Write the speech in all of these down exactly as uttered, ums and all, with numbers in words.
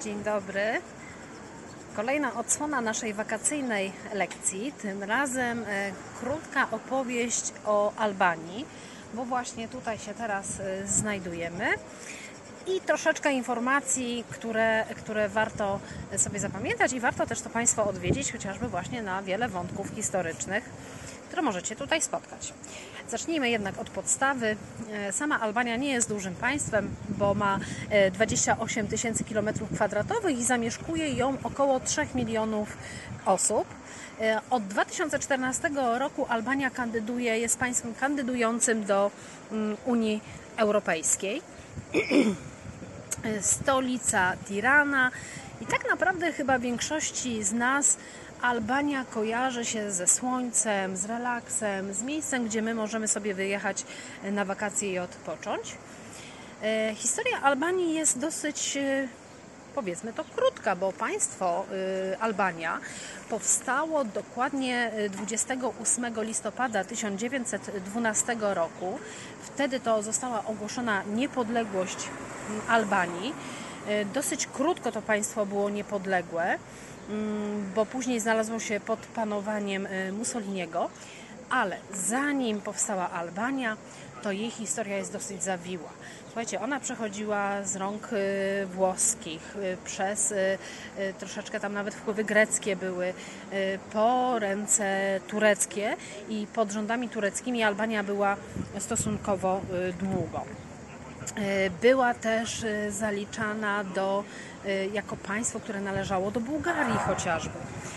Dzień dobry. Kolejna odsłona naszej wakacyjnej lekcji. Tym razem e, krótka opowieść o Albanii, bo właśnie tutaj się teraz e, znajdujemy. I troszeczkę informacji, które, które warto sobie zapamiętać i warto też to Państwo odwiedzić, chociażby właśnie na wiele wątków historycznych, które możecie tutaj spotkać. Zacznijmy jednak od podstawy. Sama Albania nie jest dużym państwem, bo ma dwadzieścia osiem tysięcy kilometrów kwadratowych i zamieszkuje ją około trzech milionów osób. Od dwa tysiące czternastego roku Albania kandyduje, jest państwem kandydującym do Unii Europejskiej. Stolica Tirana i tak naprawdę chyba większości z nas Albania kojarzy się ze słońcem, z relaksem, z miejscem, gdzie my możemy sobie wyjechać na wakacje i odpocząć. Historia Albanii jest dosyć, powiedzmy to, krótka, bo państwo Albania powstało dokładnie dwudziestego ósmego listopada tysiąc dziewięćset dwunastego roku. Wtedy to została ogłoszona niepodległość Albanii. Dosyć krótko to państwo było niepodległe, bo później znalazło się pod panowaniem Mussoliniego, ale zanim powstała Albania, to jej historia jest dosyć zawiła. Słuchajcie, ona przechodziła z rąk włoskich, przez troszeczkę tam nawet wpływy greckie były, po ręce tureckie i pod rządami tureckimi Albania była stosunkowo długo. Była też zaliczana do, jako państwo, które należało do Bułgarii chociażby.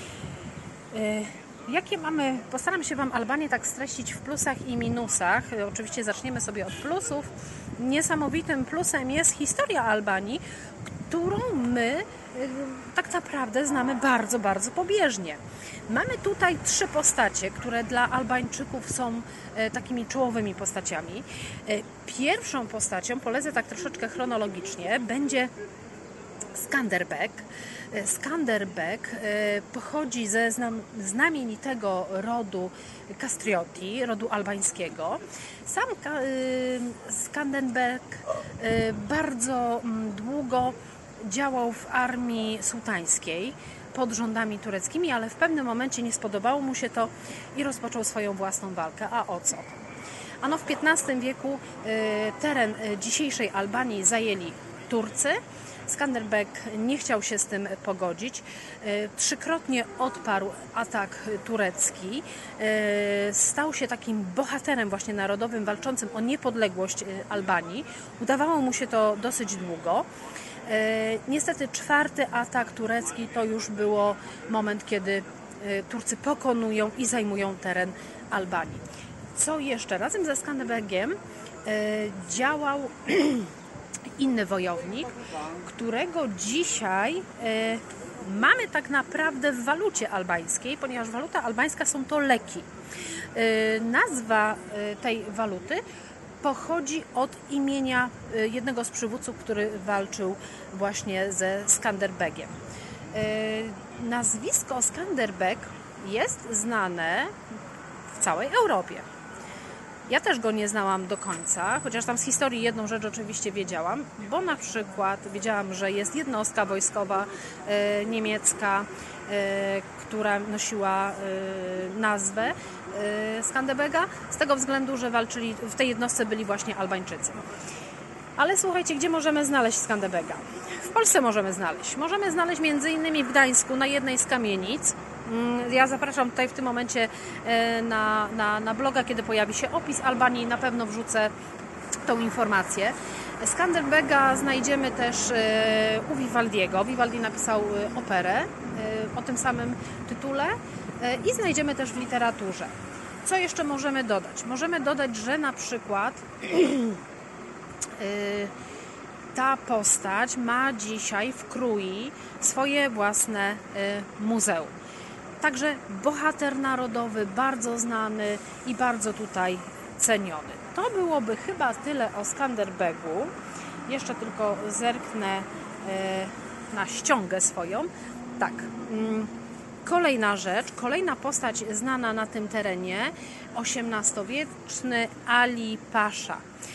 Jakie mamy, postaram się Wam Albanię tak streścić w plusach i minusach. Oczywiście zaczniemy sobie od plusów. Niesamowitym plusem jest historia Albanii, którą my tak naprawdę znamy bardzo, bardzo pobieżnie. Mamy tutaj trzy postacie, które dla Albańczyków są takimi czołowymi postaciami. Pierwszą postacią, polecę tak troszeczkę chronologicznie, będzie Skanderbeg. Skanderbeg pochodzi ze znamienitego rodu Kastrioti, rodu albańskiego. Sam Skanderbeg bardzo długo działał w armii sułtańskiej pod rządami tureckimi, ale w pewnym momencie nie spodobało mu się to i rozpoczął swoją własną walkę. A o co? Ano w piętnastym wieku teren dzisiejszej Albanii zajęli Turcy. Skanderbeg nie chciał się z tym pogodzić. Trzykrotnie odparł atak turecki. Stał się takim bohaterem właśnie narodowym, walczącym o niepodległość Albanii. Udawało mu się to dosyć długo. Niestety czwarty atak turecki to już było moment, kiedy Turcy pokonują i zajmują teren Albanii. Co jeszcze? Razem ze Skanderbegiem działał inny wojownik, którego dzisiaj e, mamy tak naprawdę w walucie albańskiej, ponieważ waluta albańska są to leki. E, nazwa e, tej waluty pochodzi od imienia e, jednego z przywódców, który walczył właśnie ze Skanderbegiem. E, nazwisko Skanderbeg jest znane w całej Europie. Ja też go nie znałam do końca, chociaż tam z historii jedną rzecz oczywiście wiedziałam, bo na przykład wiedziałam, że jest jednostka wojskowa e, niemiecka, e, która nosiła e, nazwę e, Skanderbega, z tego względu, że walczyli, w tej jednostce byli właśnie Albańczycy. Ale słuchajcie, gdzie możemy znaleźć Skanderbega? W Polsce możemy znaleźć. Możemy znaleźć między innymi w Gdańsku na jednej z kamienic. Ja zapraszam tutaj w tym momencie na, na, na bloga, kiedy pojawi się opis Albanii, na pewno wrzucę tą informację. Skanderbega znajdziemy też u Vivaldiego. Vivaldi napisał operę o tym samym tytule i znajdziemy też w literaturze. Co jeszcze możemy dodać? Możemy dodać, że na przykład ta postać ma dzisiaj w Krui swoje własne muzeum. Także bohater narodowy, bardzo znany i bardzo tutaj ceniony. To byłoby chyba tyle o Skanderbegu. Jeszcze tylko zerknę na ściągę swoją. Tak, kolejna rzecz, kolejna postać znana na tym terenie, osiemnastowieczny Ali Pasza.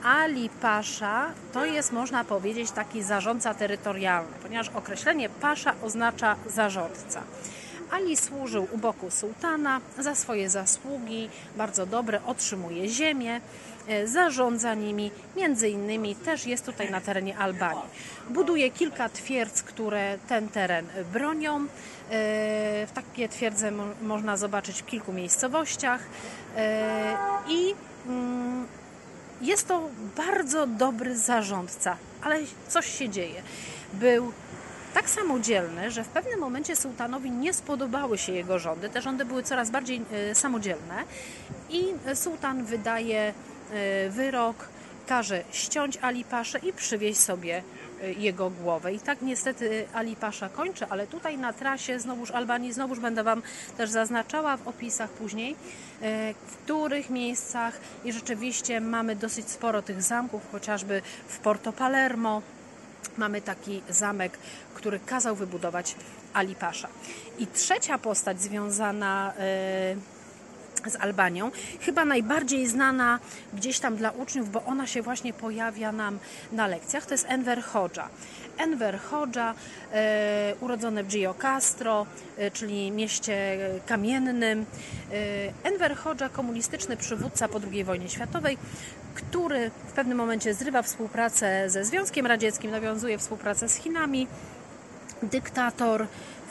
Ali Pasza to jest, można powiedzieć, taki zarządca terytorialny, ponieważ określenie pasza oznacza zarządca. Ali służył u boku sułtana, za swoje zasługi, bardzo dobre, otrzymuje ziemię, zarządza nimi, między innymi też jest tutaj na terenie Albanii. Buduje kilka twierdz, które ten teren bronią. Takie twierdze można zobaczyć w kilku miejscowościach i jest to bardzo dobry zarządca, ale coś się dzieje. Był tak samodzielny, że w pewnym momencie sułtanowi nie spodobały się jego rządy. Te rządy były coraz bardziej samodzielne i sułtan wydaje wyrok, każe ściąć Ali Paszę i przywieźć sobie jego głowę. I tak niestety Ali Pasza kończy, ale tutaj na trasie znowuż Albanii, znowuż będę Wam też zaznaczała w opisach później, w których miejscach i rzeczywiście mamy dosyć sporo tych zamków, chociażby w Porto Palermo mamy taki zamek, który kazał wybudować Ali Pasza. I trzecia postać związana z Albanią, chyba najbardziej znana gdzieś tam dla uczniów, bo ona się właśnie pojawia nam na lekcjach, to jest Enver Hoxha. Enver Hoxha, e, urodzony w Gjirokastro, e, czyli mieście kamiennym. E, Enver Hoxha, komunistyczny przywódca po drugiej wojnie światowej, który w pewnym momencie zrywa współpracę ze Związkiem Radzieckim, nawiązuje współpracę z Chinami, dyktator,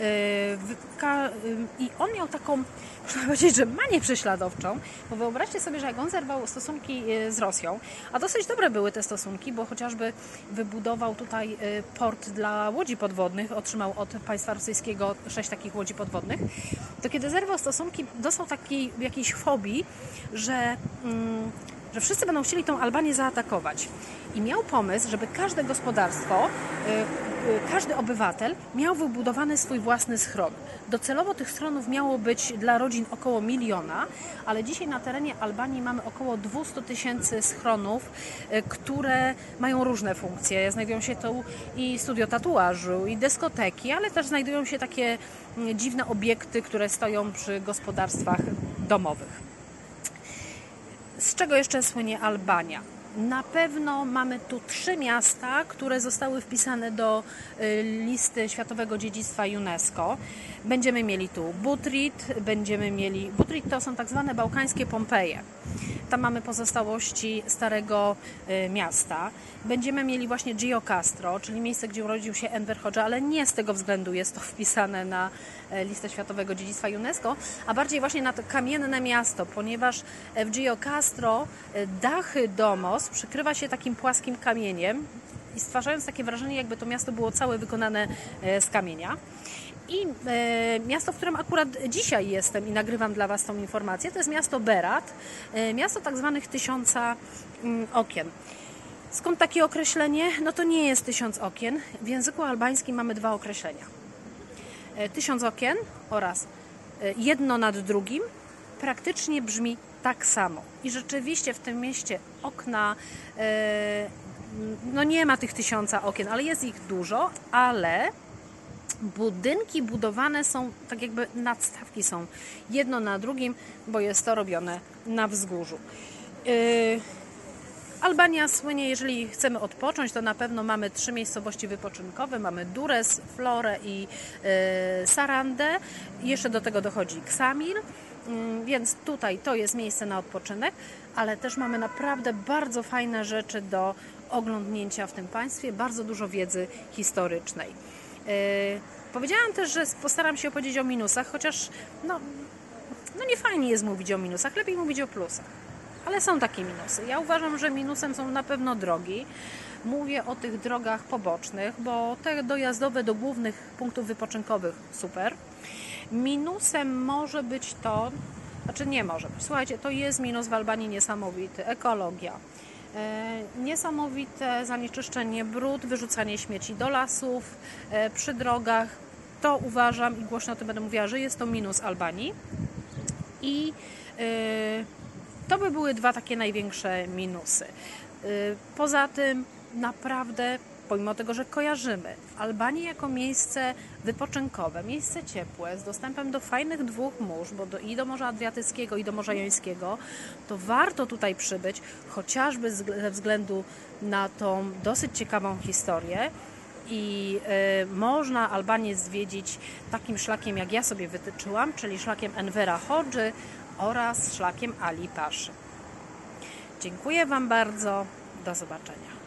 i on miał taką, można powiedzieć, że manię prześladowczą, bo wyobraźcie sobie, że jak on zerwał stosunki z Rosją, a dosyć dobre były te stosunki, bo chociażby wybudował tutaj port dla łodzi podwodnych, otrzymał od państwa rosyjskiego sześć takich łodzi podwodnych, to kiedy zerwał stosunki, dostał takiej jakiejś fobii, że mm, że wszyscy będą chcieli tą Albanię zaatakować. I miał pomysł, żeby każde gospodarstwo, każdy obywatel miał wybudowany swój własny schron. Docelowo tych schronów miało być dla rodzin około miliona, ale dzisiaj na terenie Albanii mamy około dwieście tysięcy schronów, które mają różne funkcje. Znajdują się tu i studio tatuażu, i dyskoteki, ale też znajdują się takie dziwne obiekty, które stoją przy gospodarstwach domowych. Z czego jeszcze słynie Albania? Na pewno mamy tu trzy miasta, które zostały wpisane do listy Światowego Dziedzictwa UNESCO. Będziemy mieli tu Butrit, będziemy mieli... Butrit to są tak zwane bałkańskie Pompeje. Tam mamy pozostałości starego miasta. Będziemy mieli właśnie Gjirokastro, czyli miejsce, gdzie urodził się Enver Hoxha, ale nie z tego względu jest to wpisane na listę Światowego Dziedzictwa UNESCO, a bardziej właśnie na to kamienne miasto, ponieważ w Gjirokastro dachy domos przykrywa się takim płaskim kamieniem i stwarzając takie wrażenie, jakby to miasto było całe wykonane z kamienia. I e, miasto, w którym akurat dzisiaj jestem i nagrywam dla Was tą informację, to jest miasto Berat, e, miasto tak zwanych tysiąca mm, okien. Skąd takie określenie? No to nie jest tysiąc okien. W języku albańskim mamy dwa określenia. E, tysiąc okien oraz e, jedno nad drugim praktycznie brzmi tak samo. I rzeczywiście w tym mieście okna, e, no nie ma tych tysiąca okien, ale jest ich dużo, ale budynki budowane są, tak jakby nadstawki są jedno na drugim, bo jest to robione na wzgórzu. Yy, Albania słynie, jeżeli chcemy odpocząć, to na pewno mamy trzy miejscowości wypoczynkowe. Mamy Durrës, Florę i yy, Sarandę. Jeszcze do tego dochodzi Ksamil, yy, więc tutaj to jest miejsce na odpoczynek, ale też mamy naprawdę bardzo fajne rzeczy do oglądnięcia w tym państwie, bardzo dużo wiedzy historycznej. Yy, powiedziałam też, że postaram się opowiedzieć o minusach, chociaż no, no nie fajnie jest mówić o minusach, lepiej mówić o plusach. Ale są takie minusy. Ja uważam, że minusem są na pewno drogi. Mówię o tych drogach pobocznych, bo te dojazdowe do głównych punktów wypoczynkowych super. Minusem może być to, znaczy nie może być. Słuchajcie, to jest minus w Albanii niesamowity. Ekologia. E, niesamowite zanieczyszczenie, brud, wyrzucanie śmieci do lasów, e, przy drogach. To uważam i głośno o tym będę mówiła, że jest to minus Albanii. I e, to by były dwa takie największe minusy. E, poza tym naprawdę pomimo tego, że kojarzymy Albanię jako miejsce wypoczynkowe, miejsce ciepłe, z dostępem do fajnych dwóch mórz, bo do, i do Morza Adriatyckiego, i do Morza Jońskiego, to warto tutaj przybyć, chociażby ze względu na tą dosyć ciekawą historię. I y, można Albanię zwiedzić takim szlakiem, jak ja sobie wytyczyłam, czyli szlakiem Envera Hodży oraz szlakiem Ali Paszy. Dziękuję Wam bardzo. Do zobaczenia.